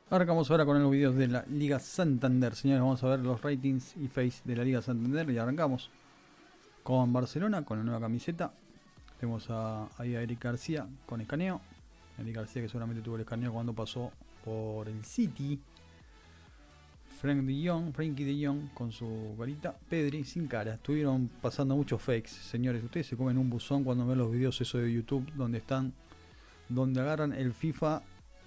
Arrancamos ahora con los videos de la Liga Santander. Señores, vamos a ver los ratings y face de la Liga Santander. Y arrancamos con Barcelona, con la nueva camiseta. Tenemos ahí a Eric García con escaneo. Eric García, que seguramente tuvo el escaneo cuando pasó por el City. Frankie de Jong con su carita. Pedri sin cara. Estuvieron pasando muchos fakes. Señores, ustedes se comen un buzón cuando ven los videos esos de YouTube donde agarran el FIFA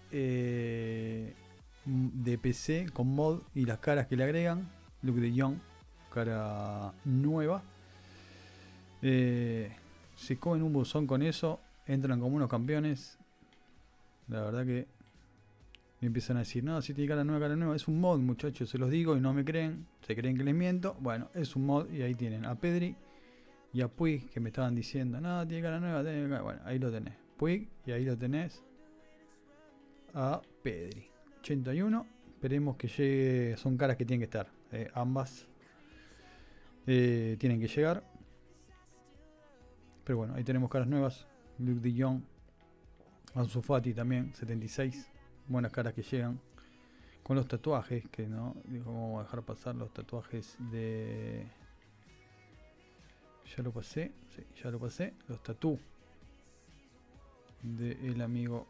de PC con mod y las caras que le agregan. Luke de Jong, cara nueva. Se comen un buzón con eso. Entran como unos campeones. La verdad que me empiezan a decir, no, si tiene cara nueva, es un mod, muchachos, se los digo y no me creen, se creen que les miento. Bueno, es un mod y ahí tienen a Pedri y a Puig, que me estaban diciendo, no, tiene cara nueva, bueno, ahí lo tenés, Puig, y ahí lo tenés a Pedri. 81, esperemos que llegue, son caras que tienen que estar, ambas tienen que llegar. Pero bueno, ahí tenemos caras nuevas, Luke de Jong, Ansu Fati también, 76. Buenas caras que llegan. Con los tatuajes, que no, vamos a dejar pasar los tatuajes de... Ya lo pasé, sí, ya lo pasé. Los tatú del amigo...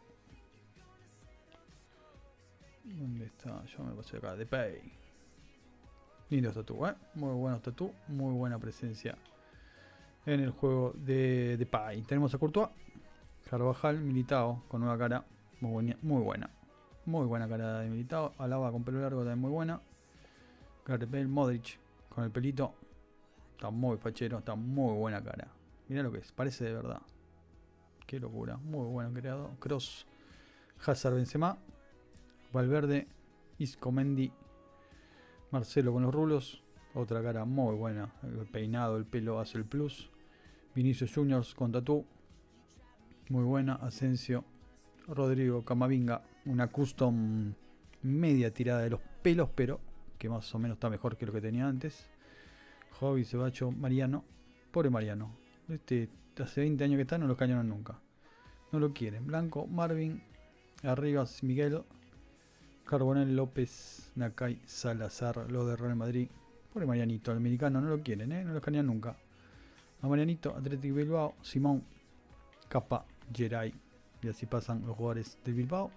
¿Dónde está? Yo me pasé acá, de Pay. Lindos tatú, muy buenos tatú, muy buena presencia en el juego de Pay. Tenemos a Courtois, Carvajal, Militao con nueva cara, muy buena. Muy buena cara de Militao. Alaba con pelo largo también muy buena. Gareth Bale, Modric con el pelito. Está muy fachero, está muy buena cara. Mirá lo que es, parece de verdad. Qué locura, muy bueno creado. Kroos, Hazard, Benzema, Valverde, Isco, Mendy, Marcelo con los rulos. Otra cara muy buena. El peinado, el pelo hace el plus. Vinicius Juniors con tatú. Muy buena. Asensio, Rodrigo, Camavinga, una custom media tirada de los pelos, pero que más o menos está mejor que lo que tenía antes. Hobby, Sebacho, Mariano, pobre Mariano, hace 20 años que está, no lo cañaron nunca, no lo quieren. Blanco, Marvin, Arribas, Miguel, Carbonell, López, Nakai, Salazar, lo de Real Madrid. Pobre Marianito, el americano no lo quieren, no lo cañan nunca. A Marianito, Athletic Bilbao, Simón, Capa, Geray. Y así pasan los jugadores del Bilbao.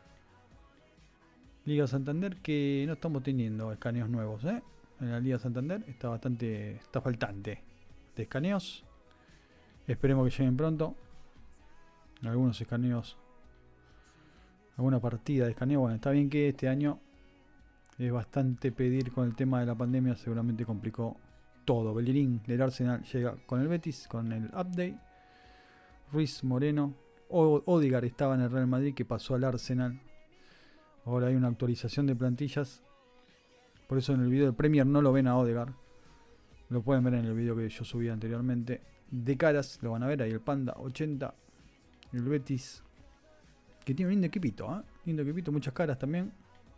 Liga Santander, que no estamos teniendo escaneos nuevos, En la Liga Santander está faltante de escaneos. Esperemos que lleguen pronto. Algunos escaneos, alguna partida de escaneo. Bueno, está bien que este año es bastante pedir con el tema de la pandemia, seguramente complicó todo. Bellerín del Arsenal llega con el Betis, con el update. Ruiz, Moreno, Odegaard estaba en el Real Madrid, que pasó al Arsenal. Ahora hay una actualización de plantillas. Por eso en el video de Premier no lo ven a Odegaard. Lo pueden ver en el video que yo subí anteriormente. De caras lo van a ver. Ahí el Panda 80. El Betis, que tiene un lindo equipito, lindo equipito, muchas caras también.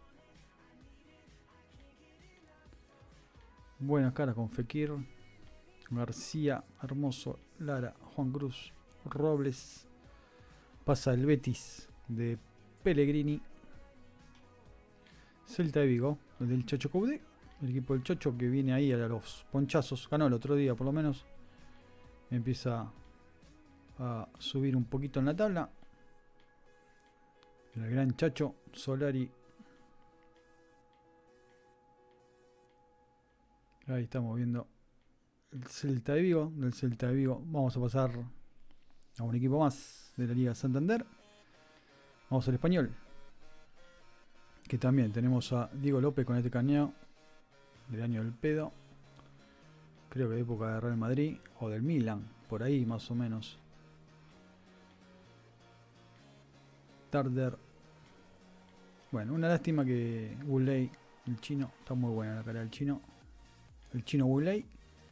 Buenas caras con Fekir, García, Hermoso, Lara, Juan Cruz, Robles. Pasa el Betis de Pellegrini. Celta de Vigo, el del Chacho Coudet, el equipo del Chocho, que viene ahí a los ponchazos. Ganó el otro día por lo menos. Empieza a subir un poquito en la tabla. El gran Chacho, Solari. Ahí estamos viendo el Celta de Vigo. Del Celta de Vigo vamos a pasar a un equipo más de la Liga Santander. Vamos al Español, que también tenemos a Diego López con este caneo del año del pedo. Creo que de época de Real Madrid o del Milan, por ahí más o menos. Tarder. Bueno, una lástima que Guley, el chino, está muy buena la cara del chino. El chino Guley.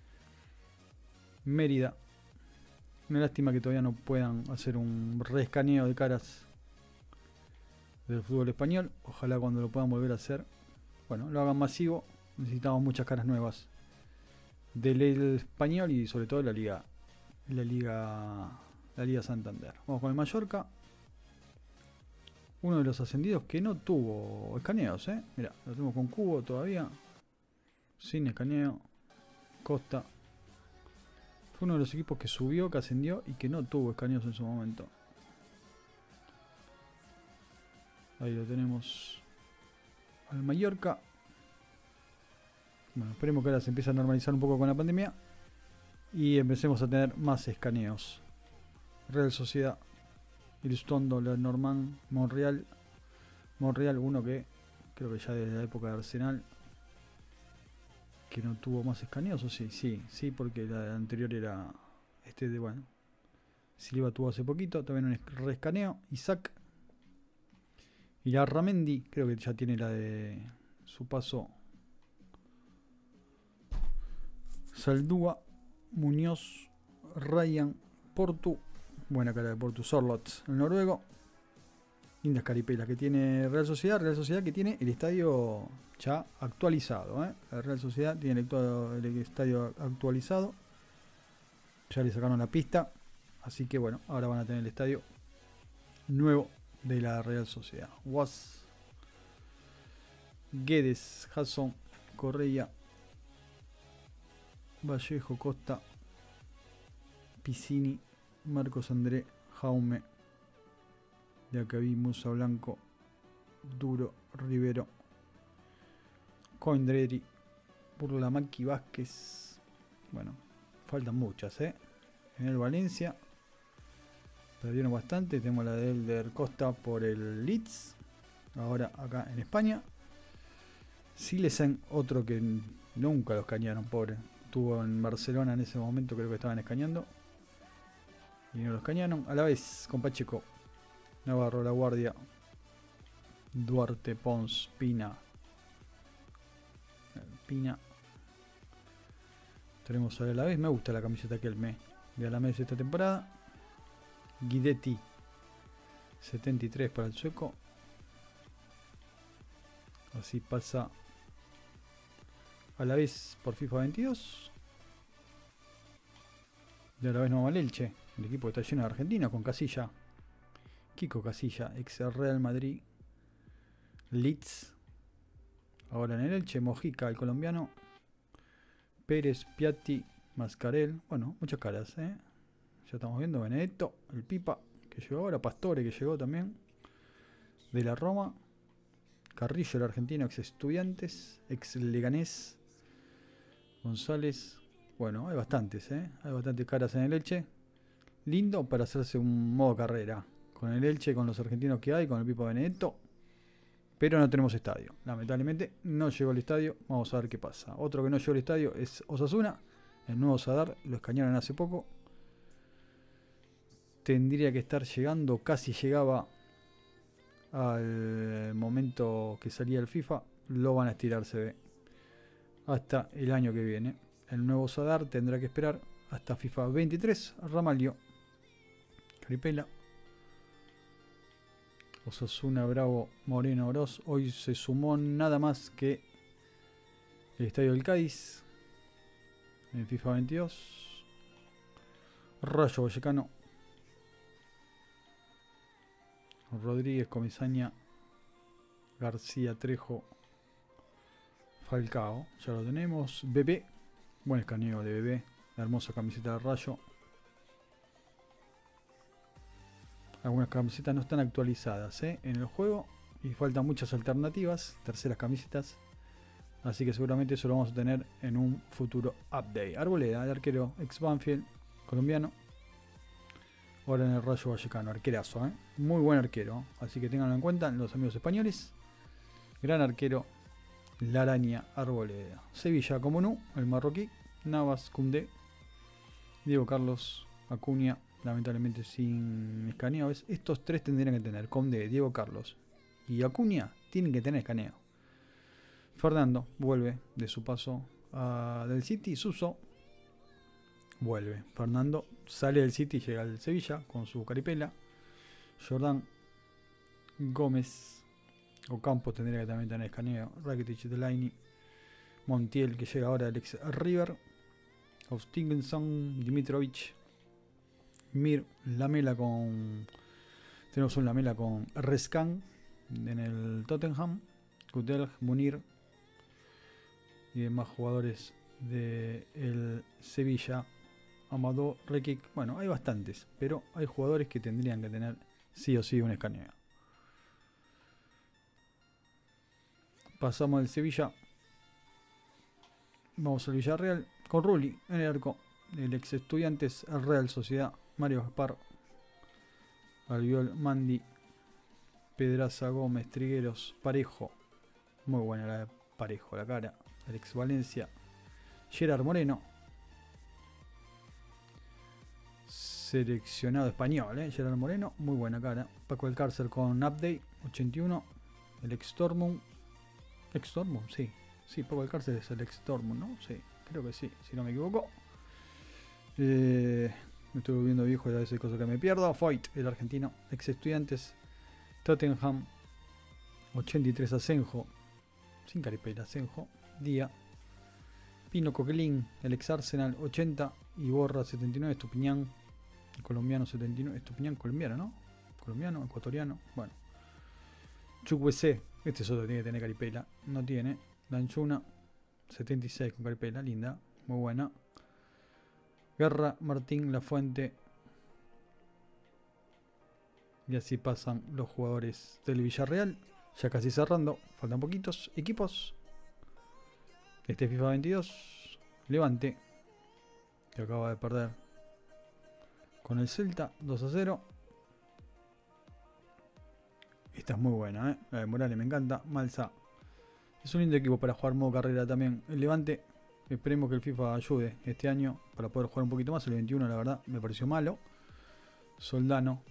Mérida. Una lástima que todavía no puedan hacer un reescaneo de caras del fútbol español. Ojalá cuando lo puedan volver a hacer, bueno, lo hagan masivo. Necesitamos muchas caras nuevas del español y sobre todo la Liga Santander. Vamos con el Mallorca. Uno de los ascendidos que no tuvo escaneos, Mira, lo tenemos con cubo todavía. Sin escaneo. Costa. Fue uno de los equipos que subió, que ascendió y que no tuvo escaneos en su momento. Ahí lo tenemos. Al Mallorca. Bueno, esperemos que ahora se empiece a normalizar un poco con la pandemia. Y empecemos a tener más escaneos. Real Sociedad. Ilustondo, Lenormand, Monreal. Monreal, uno que creo que ya desde la época de Arsenal. Que no tuvo más escaneos, o sí, sí, porque la anterior era bueno. Silva tuvo hace poquito, también un reescaneo. Isaac. Y la Ramendi, creo que ya tiene la de su paso. Saldúa, Muñoz, Ryan, Portu. Buena cara de Portu, Sorloth, el noruego. Lindas caripelas que tiene Real Sociedad que tiene el estadio ya actualizado. La Real Sociedad tiene el estadio actualizado. Ya le sacaron la pista. Así que bueno, ahora van a tener el estadio nuevo de la Real Sociedad. Was, Guedes, Jason, Correa, Vallejo, Costa, Piscini, Marcos André, Jaume, de acá vi Musa Blanco, Duro, Rivero, Coindreri, Burlamaqui, Vázquez. Bueno, faltan muchas, En el Valencia perdieron bastante. Tenemos la de Elder Costa por el Leeds. Ahora acá en España. Silesen, otro que nunca lo escanearon, pobre. Estuvo en Barcelona en ese momento, creo que estaban escaneando. Y no lo escanearon. A la vez con Pacheco, Navarro, La Guardia, Duarte, Pons, Pina. Tenemos a la vez. Me gusta la camiseta que él me de a la vez esta temporada. Guidetti 73 para el sueco. Así pasa a la vez por FIFA 22. Y a la vez no va el Elche. El equipo está lleno de argentinos con Casilla. Kiko Casilla, ex Real Madrid. Leeds. Ahora en el Elche, Mojica, el colombiano. Pérez, Piatti, Mascarel. Bueno, muchas caras, Ya estamos viendo Benedetto, el Pipa, que llegó ahora. Pastore, que llegó también. De la Roma. Carrillo, el argentino, ex Estudiantes. Ex Leganés. González. Bueno, hay bastantes, Hay bastantes caras en el Elche. Lindo para hacerse un modo carrera. Con el Elche, con los argentinos que hay, con el Pipa Benedetto. Pero no tenemos estadio. Lamentablemente no llegó al estadio. Vamos a ver qué pasa. Otro que no llegó al estadio es Osasuna. El nuevo Sadar. Lo escanearon hace poco. Tendría que estar llegando. Casi llegaba al momento que salía el FIFA. Lo van a estirar, se ve, hasta el año que viene. El nuevo Sadar tendrá que esperar hasta FIFA 23. Ramalho, Caripela, Osasuna, Bravo, Moreno, Oroz. Hoy se sumó nada más que el estadio del Cádiz en FIFA 22. Rayo Vallecano, Rodríguez, Comisaña, García, Trejo, Falcao. Ya lo tenemos. Bebé, buen escaneo de Bebé. La hermosa camiseta de Rayo. Algunas camisetas no están actualizadas en el juego y faltan muchas alternativas, terceras camisetas. Así que seguramente eso lo vamos a tener en un futuro update. Arboleda, el arquero ex Banfield, colombiano. Ahora en el Rayo Vallecano, arquerazo, muy buen arquero. Así que ténganlo en cuenta los amigos españoles. Gran arquero, la araña Arboleda. Sevilla, Comunú, el marroquí. Navas, Koundé, Diego Carlos, Acuña. Lamentablemente sin escaneo. Estos tres tendrían que tener. Koundé, Diego Carlos y Acuña tienen que tener escaneo. Fernando vuelve de su paso del City. Suso vuelve. Fernando sale del City y llega al Sevilla con su caripela. Jordán, Gómez, Ocampo tendría que también tener escaneo. Rakitic, Delaney, Montiel, que llega ahora del ex River. Austinson, Dimitrovic, Mir, Lamela con Tenemos un Lamela con Rescan en el Tottenham, Kutel, Munir y demás jugadores del Sevilla, Amadou, Rekic. Bueno, hay bastantes, pero hay jugadores que tendrían que tener sí o sí un escaneo. Pasamos del Sevilla, vamos al Villarreal con Rulli en el arco, el ex Estudiantes, el Real Sociedad, Mario Gaspar, Albiol, Mandi, Pedraza, Gómez, Trigueros, Parejo, muy buena la de Parejo, la cara, el ex Valencia, Gerard Moreno, seleccionado español, Gerard Moreno, muy buena cara, Paco Alcácer con Update, 81, el ex Dortmund, sí, Paco Alcácer es el ex Dortmund, ¿no? Sí, creo que sí, si no me equivoco. Me estoy volviendo viejo y a veces hay cosas que me pierdo. Foyt, el argentino, ex Estudiantes, Tottenham, 83 Asenjo, sin caripela Asenjo, Día, Pino Coquelin, el ex Arsenal, 80, Iborra, 79, Estupiñán, el colombiano, 79, Estupiñán colombiano, ¿no? Colombiano, ecuatoriano, bueno. Chukwueze, este solo tiene que tener caripela, no tiene. Danchuna, 76 con caripela, linda, muy buena. Guerra, Martín, Lafuente. Y así pasan los jugadores del Villarreal. Ya casi cerrando, faltan poquitos equipos. Este FIFA 22, Levante, que acaba de perder con el Celta, 2-0. Esta es muy buena, la de Morales me encanta. Malsa, es un lindo equipo para jugar modo carrera también. El Levante, esperemos que el FIFA ayude este año para poder jugar un poquito más. El 21 la verdad me pareció malo. Soldado,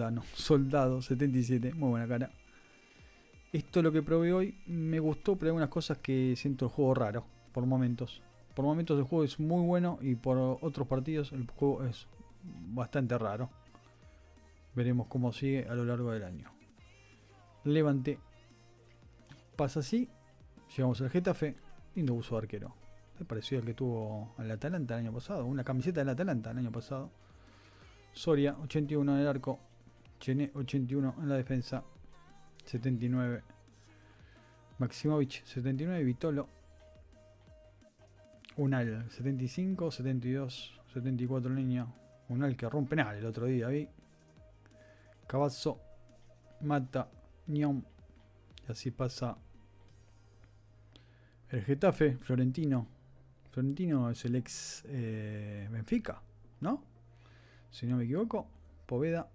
77, muy buena cara. Esto es lo que probé hoy, me gustó, pero hay algunas cosas que siento el juego raro, por momentos. Por momentos el juego es muy bueno y por otros partidos el juego es bastante raro. Veremos cómo sigue a lo largo del año. Levante pasa así, llegamos al Getafe, lindo uso de arquero. Me pareció el que tuvo al Atalanta el año pasado, una camiseta del Atalanta el año pasado. Soria, 81 en el arco, Chené, 81 en la defensa, 79. Maximovic, 79. Vitolo, Unal, 75, 72, 74 en línea. Unal que rompe penal el otro día, vi. Cavazzo, Mata, Ñom. Y así pasa el Getafe. Florentino. Florentino es el ex Benfica, ¿no? Si no me equivoco. Poveda.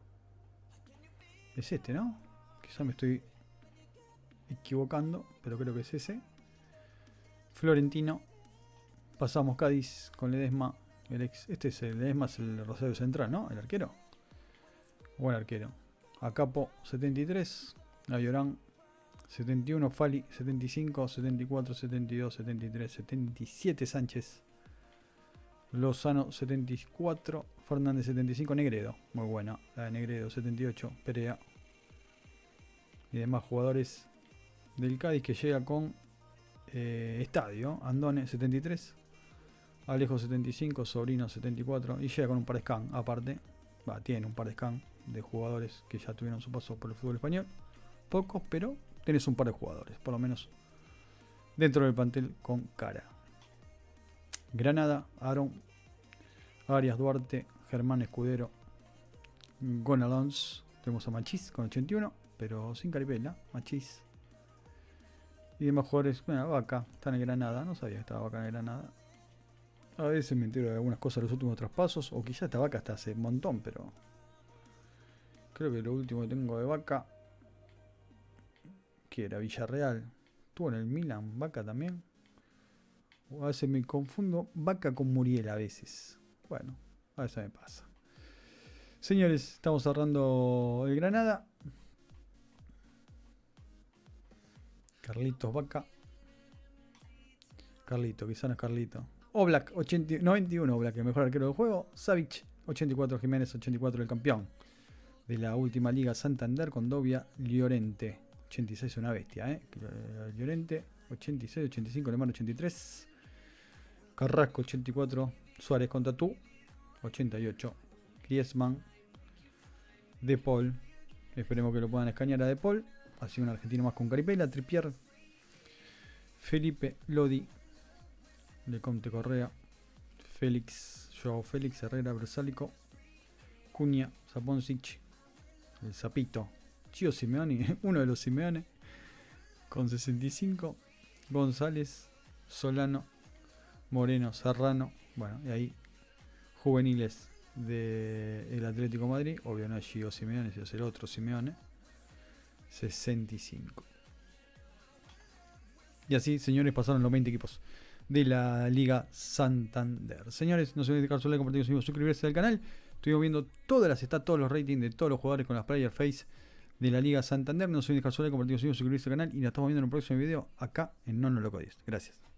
Es este, ¿no? Quizá me estoy equivocando, pero creo que es ese. Florentino. Pasamos Cádiz con Ledesma. El ex, este es el Ledesma, es el Rosario Central, ¿no? El arquero. Buen arquero. Acapo, 73. Ayorán, 71. Fali, 75. 74, 72, 73, 77. Sánchez. Lozano, 74. Fernández, 75. Negredo, muy buena. La de Negredo, 78. Perea. Y demás jugadores del Cádiz que llega con estadio. Andone, 73. Alejo, 75. Sobrino, 74. Y llega con un par de scan aparte. Tiene un par de scan de jugadores que ya tuvieron su paso por el fútbol español. Pocos, pero tenés un par de jugadores, por lo menos dentro del plantel con cara. Granada, Aaron, Arias, Duarte, Germán Escudero, Gonalons. Tenemos a Machís con 81, pero sin caripela. Machís. Y demás jugadores. Bueno, Vaca está en el Granada. No sabía que estaba Vaca en el Granada. A veces me entero de algunas cosas de los últimos traspasos. O quizá esta Vaca hasta hace un montón, pero creo que lo último que tengo de Vaca, que era Villarreal. Estuvo en el Milan, Vaca también. O a veces me confundo Vaca con Muriel a veces. Bueno, a veces me pasa. Señores, estamos cerrando el Granada. Carlitos Vaca. Carlito, quizá no es Carlito. Oblak, 91 Oblak, el mejor arquero del juego. Savic, 84 Jiménez, 84 el campeón de la última Liga Santander con Dobia Llorente. 86 una bestia, Llorente, 86, 85 Lemar, 83. Carrasco, 84. Suárez con Tatú, 88. Griezmann, De Paul, Esperemos que lo puedan escanear a De Paul. Así un argentino más con caripela. Trippier, Felipe, Lodi, Lecomte, Correa, Félix, Joao Félix, Herrera, Bersálico, Cunha, Saponcic, el Zapito, Chio Simeone, uno de los Simeone, con 65, González, Solano, Moreno, Serrano, bueno, y ahí juveniles del Atlético de Madrid, obvio no es Chio Simeone, sino es el otro Simeone, 65. Y así, señores, pasaron los 20 equipos de la Liga Santander. Señores, no se olviden de dejar su like, compartir, suscribirse al canal. Estuvimos viendo todos los ratings de todos los jugadores con las player face de la Liga Santander. No se olviden de dejar su like, compartir, suscribirse al canal. Y nos estamos viendo en un próximo video acá en No No Loco 10. Gracias.